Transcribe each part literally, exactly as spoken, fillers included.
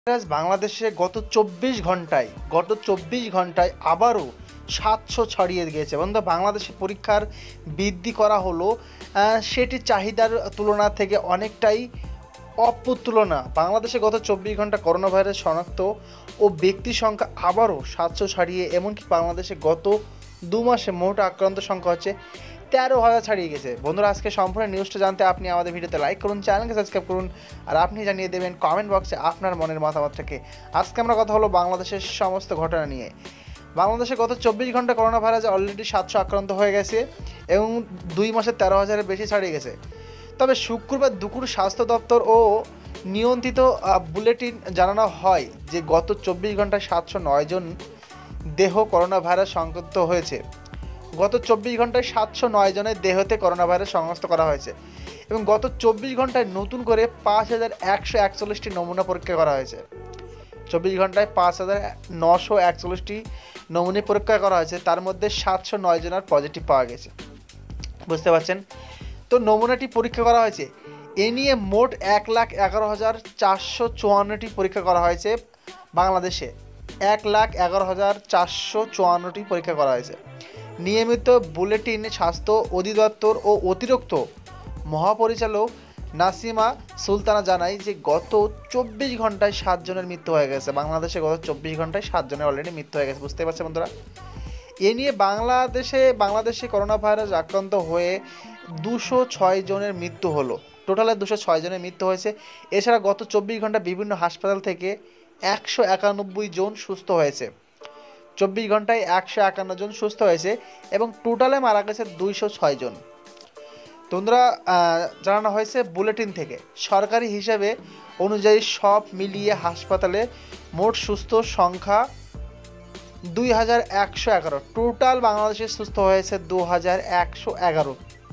Virus বাংলাদেশে গত চব্বিশ ঘন্টায় গত চব্বিশ ঘন্টায় আবারও সাতশো ছড়িয়ে গিয়েছে। বন্ধু, বাংলাদেশে পরীক্ষার বৃদ্ধি করা হলো, সেটি চাহিদার তুলনা থেকে অনেকটাই অপ্রতুলনা। বাংলাদেশে গত চব্বিশ ঘন্টা করোনা ভাইরাস শনাক্ত ও ব্যক্তির সংখ্যা আবারও সাতশো ছাড়িয়ে, এমনকি বাংলাদেশে গত দু মাসে মোট আক্রান্ত সংখ্যা হচ্ছে তেরো হাজার ছাড়িয়ে গেছে। বন্ধুরা, আজকে সম্পূর্ণ নিউজটা জানতে আপনি আমাদের ভিডিওতে লাইক করুন, চ্যানেলকে সাবস্ক্রাইব করুন, আর আপনি জানিয়ে দেবেন কমেন্ট বক্সে আপনার মনের মতামতটাকে। আজকে আমরা কথা হলো বাংলাদেশের সমস্ত ঘটনা নিয়ে। বাংলাদেশে গত চব্বিশ ঘন্টা করোনা ভাইরাসে অলরেডি সাতশো আক্রান্ত হয়ে গেছে এবং দুই মাসে তেরো হাজারের বেশি ছাড়িয়ে গেছে। তবে শুক্রবার দুপুর স্বাস্থ্য দপ্তর ও নিয়ন্ত্রিত বুলেটিন জানানো হয় যে গত চব্বিশ ঘন্টায় সাতশো নয় জন দেহ করোনা ভাইরাস সংক্রান্ত হয়েছে। গত চব্বিশ ঘন্টায় সাতশো নয় জনের দেহতে করোনা ভাইরাস শনাক্ত করা হয়েছে এবং গত চব্বিশ ঘন্টায় নতুন করে পাঁচ হাজার একশো একচল্লিশটি নমুনা পরীক্ষা করা হয়েছে। চব্বিশ ঘন্টায় পাঁচ হাজার নশো একচল্লিশটি নমুনা পরীক্ষা করা হয়েছে, তার মধ্যে সাতশো নয় জনের পজিটিভ পাওয়া গেছে। বুঝতে পারছেন তো, নমুনাটি পরীক্ষা করা হয়েছে। এ নিয়ে মোট এক লাখ এগারো হাজার চারশো চুয়ান্নটি পরীক্ষা করা হয়েছে বাংলাদেশে। এক লাখ এগারো হাজার চারশো চুয়ান্নটি পরীক্ষা করা হয়েছে। নিয়মিত বুলেটিন স্বাস্থ্য অধিদপ্তর ও অতিরিক্ত মহাপরিচালক নাসিমা সুলতানা জানায় যে গত চব্বিশ ঘন্টায় সাত জনের মৃত্যু হয়ে গেছে। বাংলাদেশে গত চব্বিশ ঘন্টায় সাত জনের অলরেডি মৃত্যু হয়ে গেছে। বুঝতে পারছেন বন্ধুরা, এ নিয়ে বাংলাদেশে বাংলাদেশে করোনা ভাইরাস আক্রান্ত হয়ে দুশো ছয় জনের মৃত্যু হলো। টোটালে দুশো ছয় জনের মৃত্যু হয়েছে। এছাড়া গত চব্বিশ ঘন্টা বিভিন্ন হাসপাতাল থেকে একশো একানব্বই জন সুস্থ হয়েছে। চব্বিশ ঘন্টায় একশো একান্ন জন সুস্থ হয়েছে এবং টোটালে মারা গেছে দুইশো ছয় জন। তোমরা জানানো হয়েছে বুলেটিন থেকে। সরকারি হিসাবে অনুযায়ী সব মিলিয়ে হাসপাতালে মোট সুস্থ সংখ্যা দুই হাজার একশো এগারো। টোটাল বাংলাদেশে সুস্থ হয়েছে দু হাজার একশো এগারো।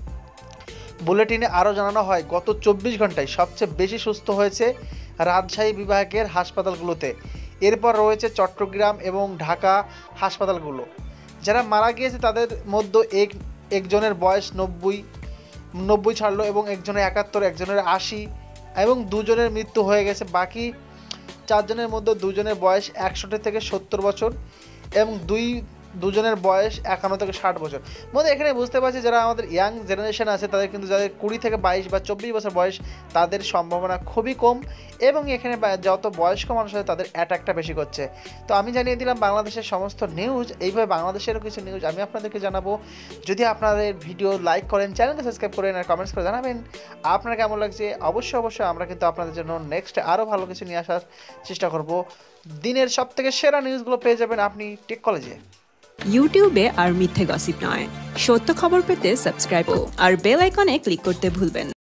বুলেটিনে আরও জানানো হয় গত চব্বিশ ঘন্টায় সবচেয়ে বেশি সুস্থ হয়েছে রাজশাহী বিভাগের হাসপাতালগুলোতে, এরপর রয়েছে চট্টগ্রাম এবং ঢাকা হাসপাতালগুলো। যারা মারা গিয়েছে তাদের মধ্যে এক একজনের বয়স নব্বই নব্বই ছাড়লো এবং একজনের একাত্তর, একজনের আশি এবং দুজনের মৃত্যু হয়ে গেছে। বাকি চারজনের মধ্যে দুজনের বয়স একষট্টি থেকে সত্তর বছর এবং দুই দুজনের বয়স একান্ন থেকে ষাট বছর। মধ্যে এখানে বুঝতে পারছি যারা আমাদের ইয়াং জেনারেশন আছে তাদের কিন্তু যাদের কুড়ি থেকে বাইশ বা চব্বিশ বছর বয়স তাদের সম্ভাবনা খুবই কম এবং এখানে যত বয়স্ক মানুষ আছে তাদের অ্যাটাকটা বেশি করছে। তো আমি জানিয়ে দিলাম বাংলাদেশের সমস্ত নিউজ। এইভাবে বাংলাদেশেরও কিছু নিউজ আমি আপনাদেরকে জানাবো। যদি আপনাদের ভিডিও লাইক করেন, চ্যানেলকে সাবস্ক্রাইব করেন আর কমেন্টস করে জানাবেন আপনার কেমন লাগছে। অবশ্যই অবশ্যই আমরা কিন্তু আপনাদের জন্য নেক্সট আরও ভালো কিছু নিয়ে আসার চেষ্টা করব। দিনের সব থেকে সেরা নিউজগুলো পেয়ে যাবেন আপনি টেক কলেজে। ইউটিউবে আর মিথ্যে গসিপ নয়, সত্য খবর পেতে সাবস্ক্রাইব আর বেল আইকনে ক্লিক করতে ভুলবেন না।